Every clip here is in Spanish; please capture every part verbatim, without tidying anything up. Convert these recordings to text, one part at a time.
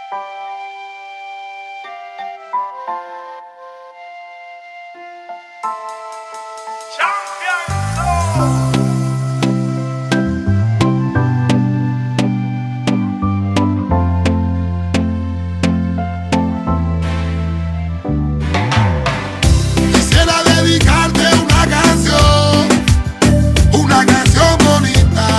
Quisiera dedicarte una canción, una canción bonita,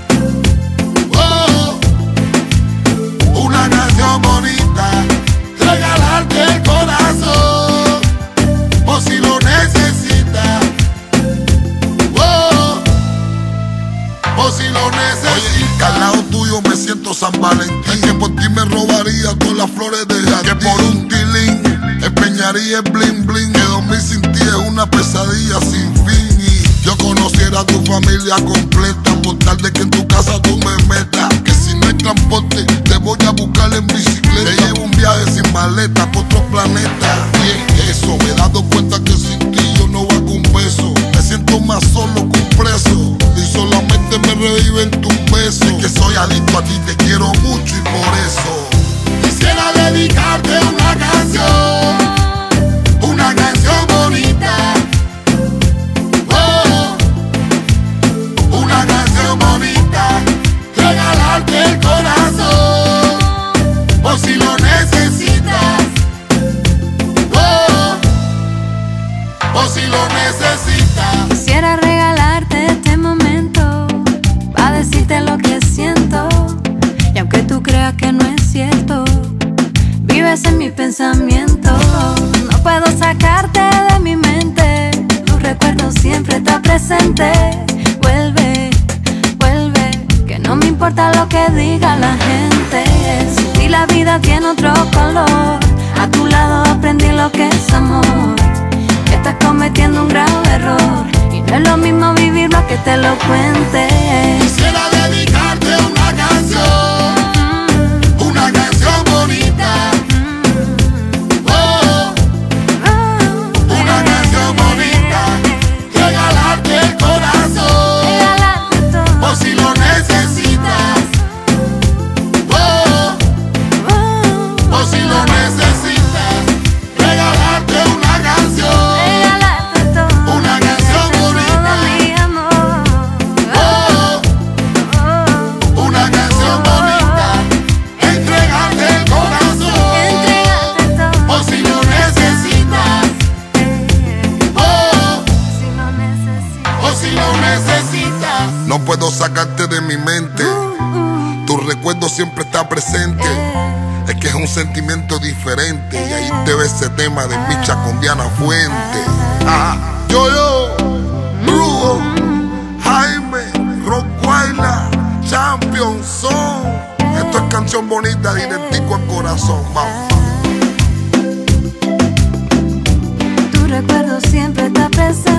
oh, una canción bonita, regalarte el corazón, por si lo necesitas, oh, por si lo necesitas. Oye, al lado tuyo me siento San Valentín, es que por ti me robaría todas las flores de jardín, que por un tilín empeñaría el bling bling, que dormir sin ti es una pesadilla sin fin. Y yo conociera a tu familia completa, por tal de que en tu casa tú me metas, que si no hay transporte te voy a buscar en bicicleta, te llevo un viaje sin maleta por otro planeta. Y en eso me he dado cuenta que sin ti yo no hago un beso, me siento más solo que un preso, y solamente me reviven tus besos. Es que soy adicto a ti, te quiero mucho y por eso quisiera dedicarte una canción, una canción bonita, oh, una canción bonita, regalarte el corazón, por si lo necesitas, oh, por si lo necesitas. Quisiera regalarte este momento, para decirte lo que siento, y aunque tú creas que no es cierto, vives en mi pensamiento. No puedo sacarte de mi mente, tu recuerdo siempre está presente. Vuelve, vuelve, que no me importa lo que diga la gente. Sin ti la vida tiene otro color, a tu lado aprendí lo que es amor. Que estás cometiendo un grave error, y no es lo mismo vivirlo que te lo cuente. Quisiera dedicarte una canción, una canción bonita, oh, una canción bonita, regalarte el corazón, por si lo necesitas, oh, por si lo necesitas, regalarte una canción, una canción bonita, oh, una canción bonita, entregarte el corazón, por si lo necesitas, oh, por si lo necesitas. No puedo sacarte de mi mente, tu recuerdo siempre está presente. Es que es un sentimiento diferente, y ahí te ve ese tema de Micha con Diana Fuente. Ah, yo, yo, Brujo, Jaime, Rockweiler, Champion Son. Esto es canción bonita, directico al corazón, vamos. Tu recuerdo siempre está presente.